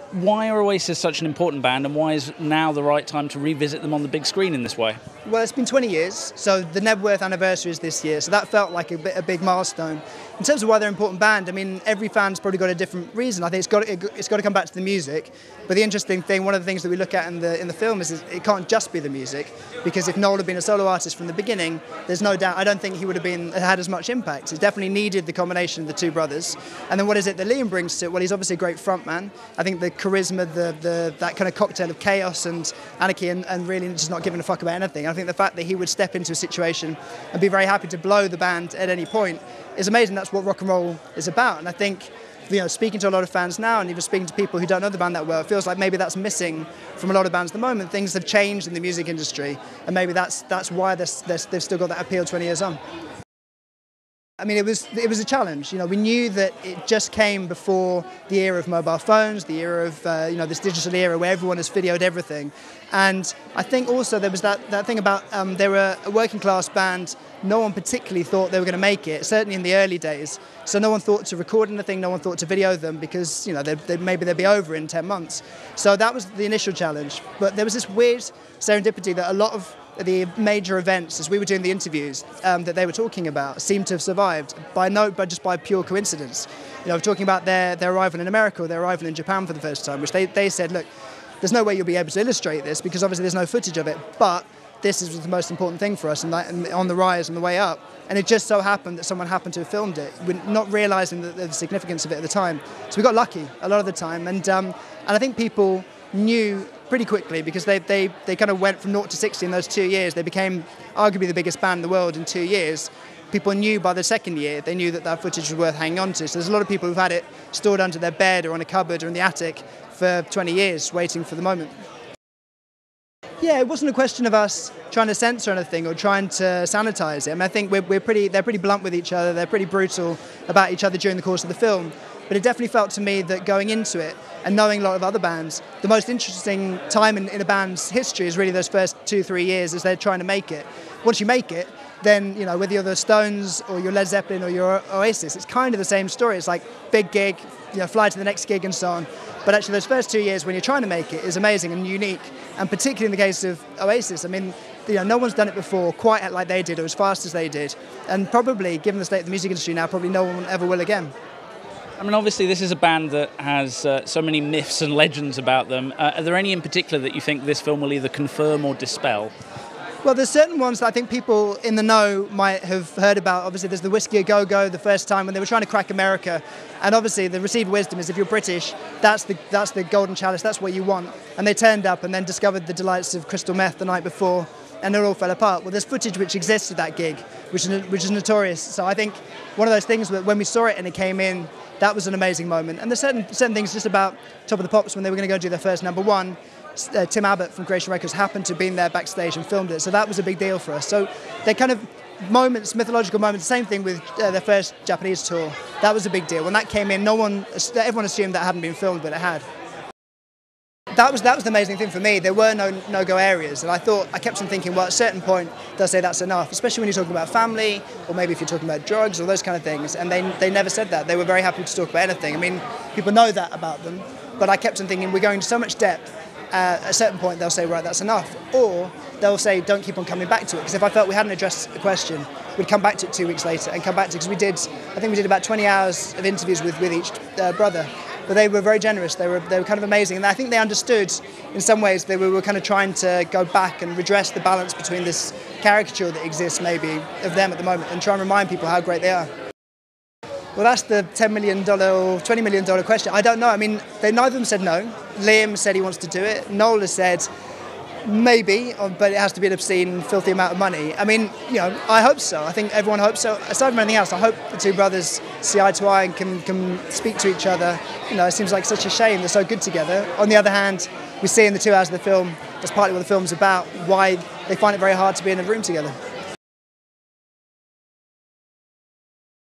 Why are Oasis such an important band, and why is now the right time to revisit them on the big screen in this way? Well, it's been 20 years, so the Nebworth anniversary is this year, so that felt like a big milestone. In terms of why they're an important band, I mean, every fan's probably got a different reason. I think it's got to come back to the music. But the interesting thing, one of the things that we look at in the film is it can't just be the music, because if Noel had been a solo artist from the beginning, there's no doubt, I don't think he would have had as much impact. It definitely needed the combination of the two brothers. And then what is it that Liam brings to it? Well, he's obviously a great frontman. I think the charisma, that kind of cocktail of chaos and anarchy and really just not giving a fuck about anything. I think the fact that he would step into a situation and be very happy to blow the band at any point is amazing. That's what rock and roll is about. And I think, speaking to a lot of fans now and even speaking to people who don't know the band that well, it feels like maybe that's missing from a lot of bands at the moment. Things have changed in the music industry, and maybe that's why they've still got that appeal 20 years on. I mean, it was a challenge. We knew that it just came before the era of mobile phones, the era of this digital era where everyone has videoed everything, and I think also there was that thing about they were a working class band. No one particularly thought they were going to make it, certainly in the early days. So no one thought to record anything, no one thought to video them because maybe they'd be over in 10 months. So that was the initial challenge. But there was this weird serendipity that a lot of the major events, as we were doing the interviews that they were talking about, seemed to have survived just by pure coincidence. Talking about their arrival in America or their arrival in Japan for the first time, which they said, look, there's no way you'll be able to illustrate this because obviously there's no footage of it, but this is the most important thing for us and on the rise and the way up. And it just so happened that someone happened to have filmed it, not realising the significance of it at the time. So we got lucky a lot of the time, and I think people knew pretty quickly because they kind of went from 0 to 60 in those 2 years. They became arguably the biggest band in the world in 2 years. People knew by the second year, they knew that footage was worth hanging on to. So there's a lot of people who've had it stored under their bed or on a cupboard or in the attic for 20 years waiting for the moment. Yeah, it wasn't a question of us trying to censor anything or trying to sanitize it. I mean, I think they're pretty blunt with each other. They're pretty brutal about each other during the course of the film. But it definitely felt to me that going into it and knowing a lot of other bands, the most interesting time in a band's history is really those first 2-3 years as they're trying to make it. Once you make it, then, whether you're the Stones or you're Led Zeppelin or you're Oasis, it's kind of the same story. It's like big gig, fly to the next gig and so on. But actually those first 2 years when you're trying to make it is amazing and unique. And particularly in the case of Oasis, I mean, no one's done it before quite like they did or as fast as they did. And probably, given the state of the music industry now, probably no one ever will again. I mean, obviously this is a band that has so many myths and legends about them. Are there any in particular that you think this film will either confirm or dispel? Well, there's certain ones that I think people in the know might have heard about. Obviously, there's the Whiskey A Go-Go, the first time when they were trying to crack America. And obviously, the received wisdom is if you're British, that's the golden chalice, that's what you want. And they turned up and then discovered the delights of crystal meth the night before, and it all fell apart. Well, there's footage which exists of that gig, which is notorious. So I think one of those things that when we saw it and it came in, that was an amazing moment. And there's certain things just about Top of the Pops when they were going to go do their first number one. Tim Abbott from Creation Records happened to be in there backstage and filmed it, so that was a big deal for us. So they're kind of moments, mythological moments. Same thing with their first Japanese tour. That was a big deal. When that came in, everyone assumed that hadn't been filmed, but it had. That was the amazing thing for me. There were no-go areas, and I kept on thinking, well, at a certain point, they'll say that's enough, especially when you're talking about family, or maybe if you're talking about drugs or those kind of things, and they never said that. They were very happy to talk about anything. I mean, people know that about them, but I kept on thinking, we're going to so much depth. At a certain point, they'll say, right, that's enough. Or they'll say, don't keep on coming back to it. Because if I felt we hadn't addressed the question, we'd come back to it 2 weeks later and come back to it. Because I think we did about 20 hours of interviews with each brother. But they were very generous. They were kind of amazing. And I think they understood, in some ways, that we were kind of trying to go back and redress the balance between this caricature that exists, maybe, of them at the moment, and try and remind people how great they are. Well, that's the $10 million or $20 million question. I don't know. I mean, neither of them said no. Liam said he wants to do it. Noel has said maybe, but it has to be an obscene, filthy amount of money. I mean, I hope so. I think everyone hopes so. Aside from anything else, I hope the two brothers see eye to eye and can speak to each other. It seems like such a shame they're so good together. On the other hand, we see in the 2 hours of the film, that's partly what the film's about, why they find it very hard to be in a room together.